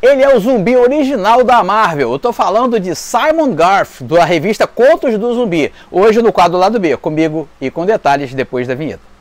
Ele é o zumbi original da Marvel. Eu tô falando de Simon Garth, da revista Contos do Zumbi. Hoje no quadro Lado B, comigo e com detalhes depois da vinheta.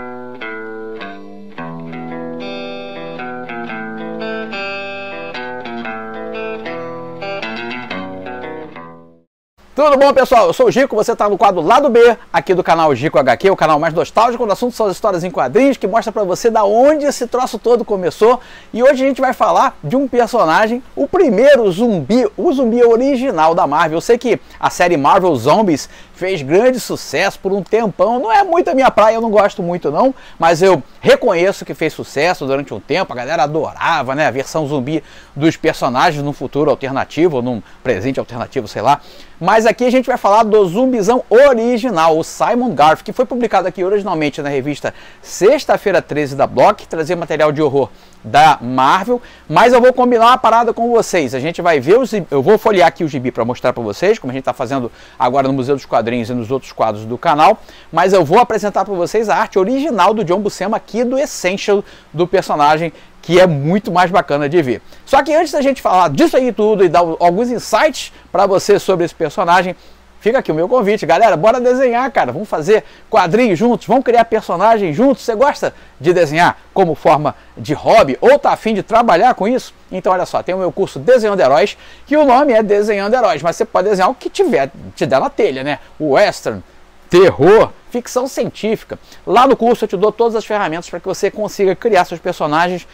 Tudo bom, pessoal? Eu sou o Gico, você está no quadro Lado B, aqui do canal Gico HQ, o canal mais nostálgico do assunto são as histórias em quadrinhos, que mostra pra você da onde esse troço todo começou. E hoje a gente vai falar de um personagem, o primeiro zumbi, o zumbi original da Marvel. Eu sei que a série Marvel Zombies fez grande sucesso por um tempão, não é muito a minha praia, eu não gosto muito não, mas eu reconheço que fez sucesso durante um tempo, a galera adorava, né, a versão zumbi dos personagens num futuro alternativo, num presente alternativo, sei lá. Mas aqui a gente vai falar do zumbizão original, o Simon Garth, que foi publicado aqui originalmente na revista Sexta-feira 13 da Block, trazia material de horror da Marvel, mas eu vou combinar uma parada com vocês. A gente vai ver, eu vou folhear aqui o gibi para mostrar para vocês, como a gente está fazendo agora no Museu dos Quadrinhos e nos outros quadros do canal, mas eu vou apresentar para vocês a arte original do John Buscema aqui do Essential do personagem, que é muito mais bacana de ver. Só que antes da gente falar disso aí tudo e dar alguns insights para você sobre esse personagem, fica aqui o meu convite, galera, bora desenhar, cara, vamos fazer quadrinhos juntos, vamos criar personagens juntos. Você gosta de desenhar como forma de hobby ou tá afim de trabalhar com isso? Então olha só, tem o meu curso Desenhando Heróis, que o nome é Desenhando Heróis, mas você pode desenhar o que te der na telha, né? Western, terror, ficção científica. Lá no curso eu te dou todas as ferramentas para que você consiga criar seus personagens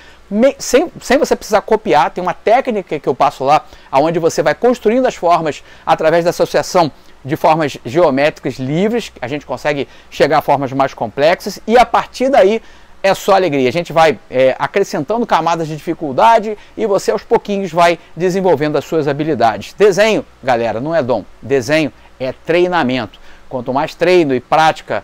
sem você precisar copiar. Tem uma técnica que eu passo lá, onde você vai construindo as formas através da associação de formas geométricas livres. A gente consegue chegar a formas mais complexas e a partir daí é só alegria. A gente vai acrescentando camadas de dificuldade e você aos pouquinhos vai desenvolvendo as suas habilidades. Desenho, galera, não é dom. Desenho é treinamento. Quanto mais treino e prática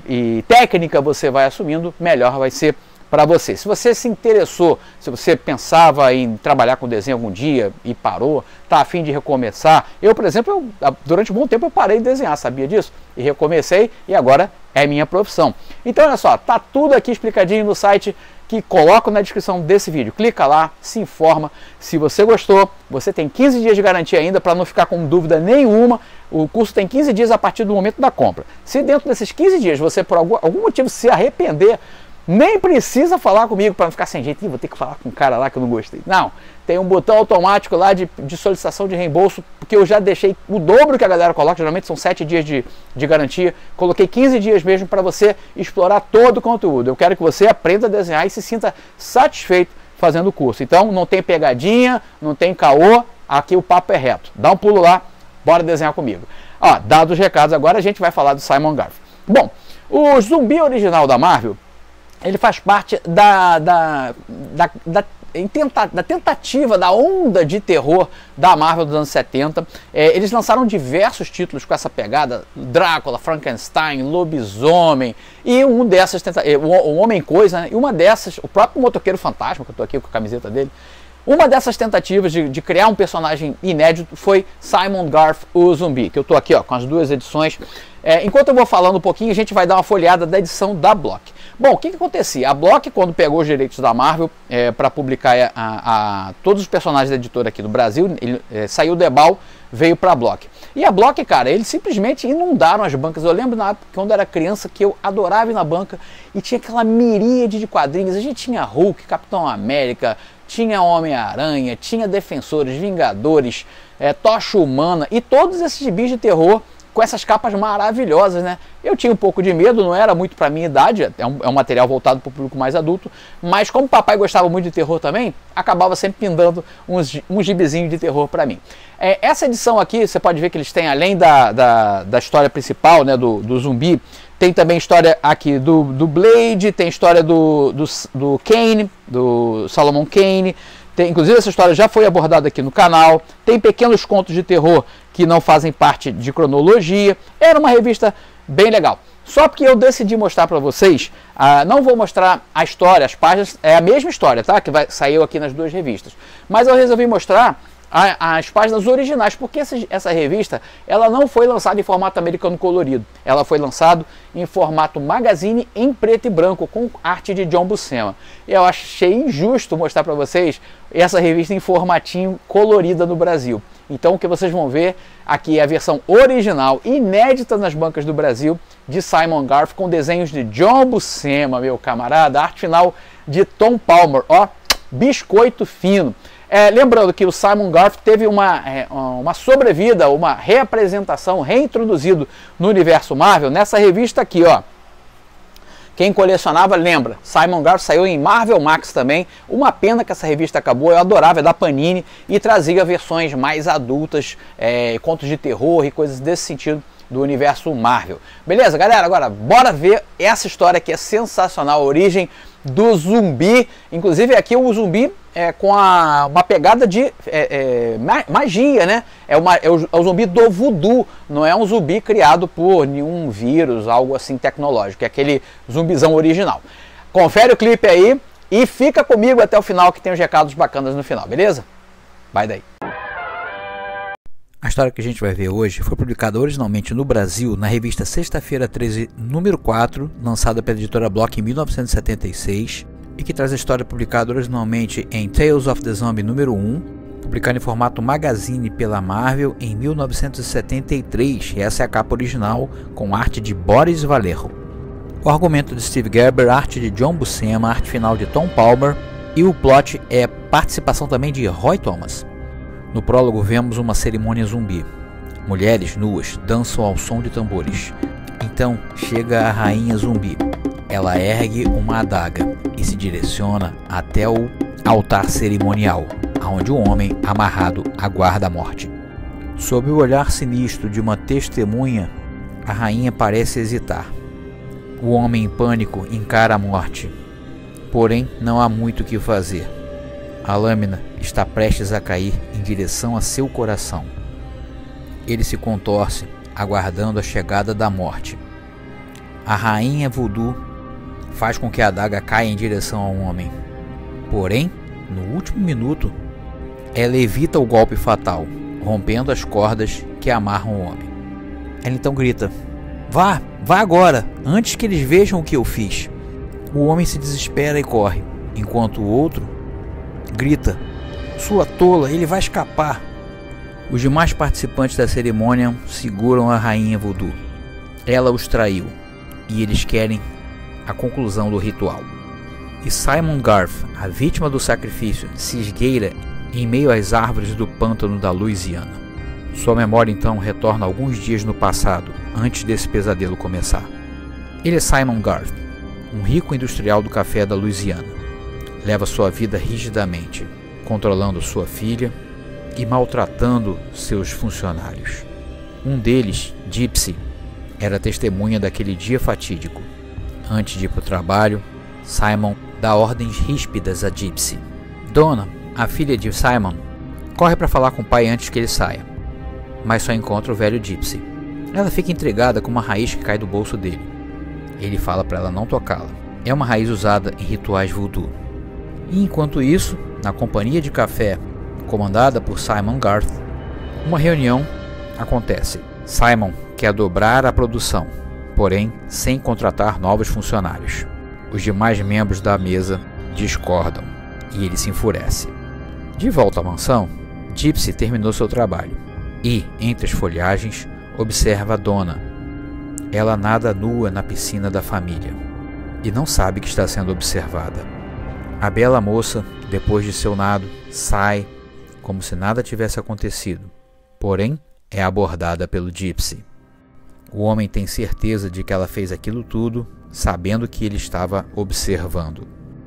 e técnica você vai assumindo, melhor vai ser para você. Se você se interessou, se você pensava em trabalhar com desenho algum dia e parou, está a fim de recomeçar. Eu, por exemplo, durante um bom tempo eu parei de desenhar, sabia disso? E recomecei e agora é minha profissão. Então olha só, tá tudo aqui explicadinho no site que coloco na descrição desse vídeo. Clica lá, se informa. Se você gostou, você tem 15 dias de garantia ainda para não ficar com dúvida nenhuma. O curso tem 15 dias a partir do momento da compra. Se dentro desses 15 dias você por algum motivo se arrepender, nem precisa falar comigo para não ficar sem jeito. Vou ter que falar com um cara lá que eu não gostei. Não, tem um botão automático lá de solicitação de reembolso, porque eu já deixei o dobro que a galera coloca, geralmente são 7 dias de garantia. Coloquei 15 dias mesmo para você explorar todo o conteúdo. Eu quero que você aprenda a desenhar e se sinta satisfeito fazendo o curso. Então não tem pegadinha, não tem caô, aqui o papo é reto. Dá um pulo lá, bora desenhar comigo. Ó, dados os recados, agora a gente vai falar do Simon Garth. Bom, o zumbi original da Marvel, ele faz parte da tentativa, da onda de terror da Marvel dos anos 70. Eles lançaram diversos títulos com essa pegada: Drácula, Frankenstein, Lobisomem, e um dessas, o Homem-Coisa, né? E uma dessas, o próprio Motoqueiro Fantasma, que eu estou aqui com a camiseta dele. Uma dessas tentativas de criar um personagem inédito foi Simon Garth, o zumbi, que eu estou aqui ó, com as duas edições. Enquanto eu vou falando um pouquinho, a gente vai dar uma folheada da edição da Block. Bom, o que acontecia? A Block, quando pegou os direitos da Marvel para publicar todos os personagens da editora aqui do Brasil, saiu do Ebal, veio para a Block. E a Block, cara, eles simplesmente inundaram as bancas. Eu lembro na época, quando eu era criança, que eu adorava ir na banca e tinha aquela miríade de quadrinhos. A gente tinha Hulk, Capitão América, tinha Homem-Aranha, tinha Defensores, Vingadores, Tocha Humana e todos esses gibis de terror com essas capas maravilhosas, né? Eu tinha um pouco de medo, não era muito para minha idade, é um material voltado para o público mais adulto, mas como o papai gostava muito de terror também, acabava sempre pindando uns gibizinhos de terror para mim. Essa edição aqui, você pode ver que eles têm, além da história principal, né, do zumbi, tem também história aqui do Blade, tem história do Kane, do Solomon Kane. Inclusive essa história já foi abordada aqui no canal. Tem pequenos contos de terror que não fazem parte de cronologia. Era uma revista bem legal. Só porque eu decidi mostrar para vocês, não vou mostrar a história, as páginas, é a mesma história, tá? Que saiu aqui nas duas revistas. Mas eu resolvi mostrar as páginas originais, porque essa revista ela não foi lançada em formato americano colorido, ela foi lançada em formato magazine em preto e branco, com arte de John Buscema. Eu achei injusto mostrar para vocês essa revista em formatinho colorida no Brasil. Então o que vocês vão ver aqui é a versão original, inédita nas bancas do Brasil, de Simon Garth, com desenhos de John Buscema, meu camarada, arte final de Tom Palmer, ó, biscoito fino. Lembrando que o Simon Garth teve uma sobrevida, uma reapresentação, reintroduzido no universo Marvel nessa revista aqui, ó. Quem colecionava lembra, Simon Garth saiu em Marvel Max também. Uma pena que essa revista acabou, eu adorava, é da Panini e trazia versões mais adultas, contos de terror e coisas desse sentido do universo Marvel. Beleza, galera? Agora bora ver essa história que é sensacional, a origem do zumbi. Inclusive aqui o zumbi com uma pegada de magia, né? É o zumbi do voodoo, não é um zumbi criado por nenhum vírus, algo assim tecnológico, é aquele zumbizão original. Confere o clipe aí e fica comigo até o final, que tem uns recados bacanas no final, beleza? Vai daí. A história que a gente vai ver hoje foi publicada originalmente no Brasil na revista Sexta-feira 13, número 4, lançada pela editora Block em 1976, e que traz a história publicada originalmente em Tales of the Zombie número 1, publicada em formato magazine pela Marvel em 1973, e essa é a capa original com arte de Boris Vallejo. O argumento de Steve Gerber, arte de John Buscema, arte final de Tom Palmer, e o plot é participação também de Roy Thomas. No prólogo vemos uma cerimônia zumbi. Mulheres nuas dançam ao som de tambores. Então chega a rainha zumbi. Ela ergue uma adaga e se direciona até o altar cerimonial, onde um homem amarrado aguarda a morte. Sob o olhar sinistro de uma testemunha, a rainha parece hesitar. O homem em pânico encara a morte. Porém, não há muito o que fazer. A lâmina está prestes a cair em direção a seu coração. Ele se contorce, aguardando a chegada da morte. A rainha voodoo faz com que a adaga caia em direção ao homem. Porém, no último minuto, ela evita o golpe fatal, rompendo as cordas que amarram o homem. Ela então grita: vá agora, antes que eles vejam o que eu fiz. O homem se desespera e corre, enquanto o outro grita: sua tola, ele vai escapar. Os demais participantes da cerimônia seguram a rainha voodoo. Ela os traiu e eles querem a conclusão do ritual. E Simon Garth, a vítima do sacrifício, se esgueira em meio às árvores do pântano da Louisiana. Sua memória então retorna alguns dias no passado, antes desse pesadelo começar. Ele é Simon Garth, um rico industrial do café da Louisiana. Leva sua vida rigidamente, controlando sua filha e maltratando seus funcionários. Um deles, Gypsy, era testemunha daquele dia fatídico. Antes de ir para o trabalho, Simon dá ordens ríspidas a Gypsy. Donna, a filha de Simon, corre para falar com o pai antes que ele saia, mas só encontra o velho Gypsy. Ela fica intrigada com uma raiz que cai do bolso dele. Ele fala para ela não tocá-la. É uma raiz usada em rituais voodoo. E enquanto isso, na companhia de café, comandada por Simon Garth, uma reunião acontece. Simon quer dobrar a produção, porém sem contratar novos funcionários. Os demais membros da mesa discordam e ele se enfurece. De volta à mansão, Gypsy terminou seu trabalho e, entre as folhagens, observa a Donna. Ela nada nua na piscina da família e não sabe que está sendo observada. A bela moça, depois de seu nado, sai como se nada tivesse acontecido, porém é abordada pelo Gypsy. O homem tem certeza de que ela fez aquilo tudo, sabendo que ele estava observando.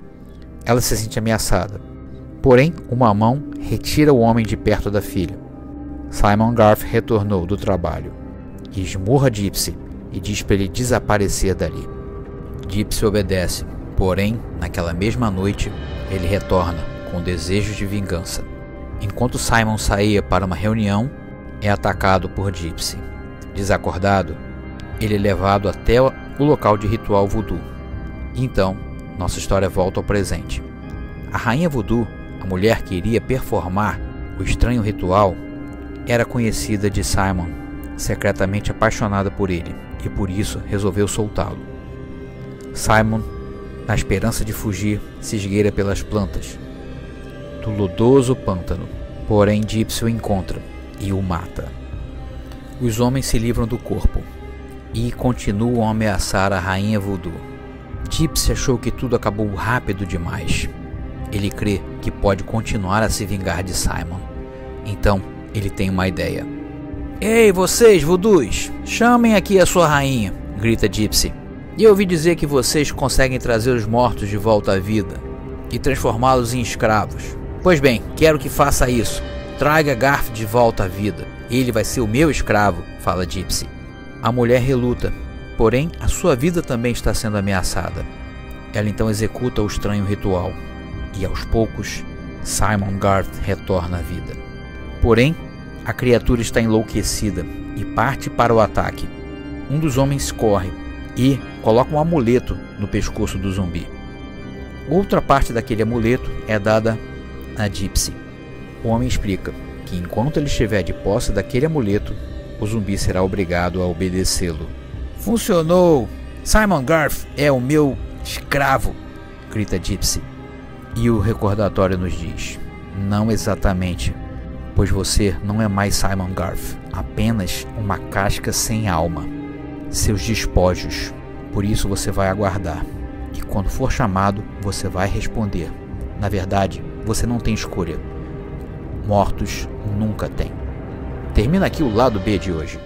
Ela se sente ameaçada, porém uma mão retira o homem de perto da filha. Simon Garth retornou do trabalho e esmurra Gypsy e diz para ele desaparecer dali. Gypsy obedece, porém, naquela mesma noite, ele retorna com desejo de vingança. Enquanto Simon saía para uma reunião, é atacado por Gypsy. Desacordado, ele é levado até o local de ritual voodoo. Então, nossa história volta ao presente. A rainha voodoo, a mulher que iria performar O estranho ritual era conhecida de Simon, secretamente apaixonada por ele, e por isso resolveu soltá-lo. Simon, na esperança de fugir, se esgueira pelas plantas do lodoso pântano, porém Gypsy o encontra e o mata. Os homens se livram do corpo e continuam a ameaçar a rainha Voodoo. Gypsy achou que tudo acabou rápido demais. Ele crê que pode continuar a se vingar de Simon. Então, ele tem uma ideia. Ei, vocês, Voodoos! Chamem aqui a sua rainha! Grita Gypsy. E eu ouvi dizer que vocês conseguem trazer os mortos de volta à vida e transformá-los em escravos. Pois bem, quero que faça isso. Traga Garth de volta à vida. Ele vai ser o meu escravo, fala Gypsy. A mulher reluta, porém a sua vida também está sendo ameaçada. Ela então executa o estranho ritual e aos poucos Simon Garth retorna à vida. Porém, a criatura está enlouquecida e parte para o ataque. Um dos homens corre e coloca um amuleto no pescoço do zumbi. Outra parte daquele amuleto é dada a Gypsy. O homem explica que enquanto ele estiver de posse daquele amuleto, o zumbi será obrigado a obedecê-lo. Funcionou! Simon Garth é o meu escravo! Grita Gypsy. E o recordatório nos diz: não exatamente, pois você não é mais Simon Garth, apenas uma casca sem alma. Seus despojos. Por isso você vai aguardar. E quando for chamado, você vai responder. Na verdade, você não tem escolha. Mortos nunca têm. Termina aqui o lado B de hoje.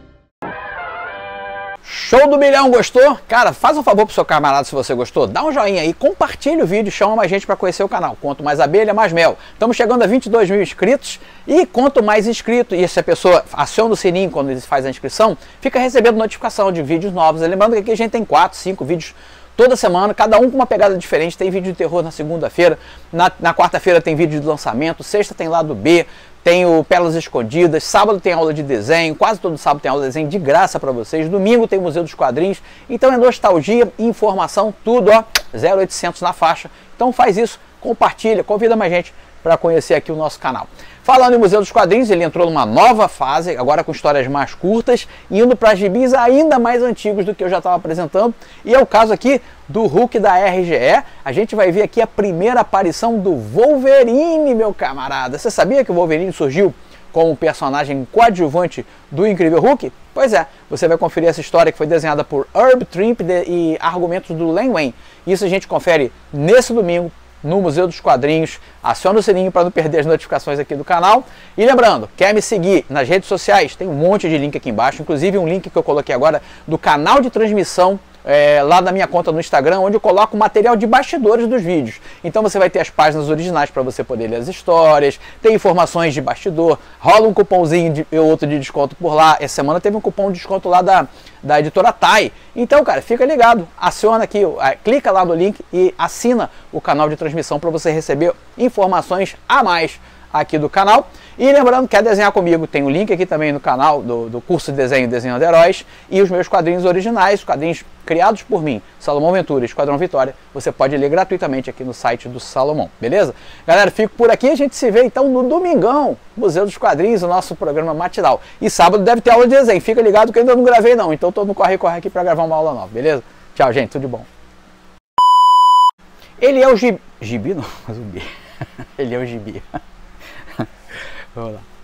Show do milhão, gostou? Cara, faz um favor pro seu camarada se você gostou, dá um joinha aí, compartilha o vídeo, chama mais gente para conhecer o canal. Quanto mais abelha, mais mel. Estamos chegando a 22 mil inscritos e quanto mais inscrito, e se a pessoa aciona o sininho quando ele faz a inscrição, fica recebendo notificação de vídeos novos. Lembrando que aqui a gente tem 4, 5 vídeos toda semana, cada um com uma pegada diferente. Tem vídeo de terror na segunda-feira, na quarta-feira tem vídeo de lançamento, sexta tem lado B, tem o Pérolas Escondidas, sábado tem aula de desenho, quase todo sábado tem aula de desenho de graça para vocês, domingo tem o Museu dos Quadrinhos, então é nostalgia, informação, tudo, ó, 0800 na faixa. Então faz isso, compartilha, convida mais gente para conhecer aqui o nosso canal. Falando em Museu dos Quadrinhos, ele entrou numa nova fase, agora com histórias mais curtas, indo para gibis ainda mais antigos do que eu já estava apresentando. E é o caso aqui do Hulk da RGE. A gente vai ver aqui a primeira aparição do Wolverine, meu camarada. Você sabia que o Wolverine surgiu como personagem coadjuvante do Incrível Hulk? Pois é, você vai conferir essa história que foi desenhada por Herb Trimpe e argumentos do Len Wein. Isso a gente confere nesse domingo, no Museu dos Quadrinhos. Aciona o sininho para não perder as notificações aqui do canal. E lembrando, quer me seguir nas redes sociais? Tem um monte de link aqui embaixo, inclusive um link que eu coloquei agora do canal de transmissão lá da minha conta no Instagram, onde eu coloco material de bastidores dos vídeos. Então você vai ter as páginas originais para você poder ler as histórias, tem informações de bastidor, rola um cupomzinho ou outro de desconto por lá. Essa semana teve um cupom de desconto lá da editora Tai. Então, cara, fica ligado, aciona aqui, clica lá no link e assina o canal de transmissão para você receber informações a mais aqui do canal. E lembrando, quer desenhar comigo, tem o link aqui também no canal do curso de desenho Desenhando Heróis e os meus quadrinhos originais, quadrinhos criados por mim, Salomão Ventura, Esquadrão Vitória. Você pode ler gratuitamente aqui no site do Salomão, beleza? Galera, fico por aqui, a gente se vê então no domingão, Museu dos Quadrinhos, o nosso programa matinal. E sábado deve ter aula de desenho, fica ligado que eu ainda não gravei não, então tô no corre-corre aqui para gravar uma aula nova, beleza? Tchau, gente, tudo de bom. Ele é o gibi não, zumbi. Ele é o gibi. Vamos lá.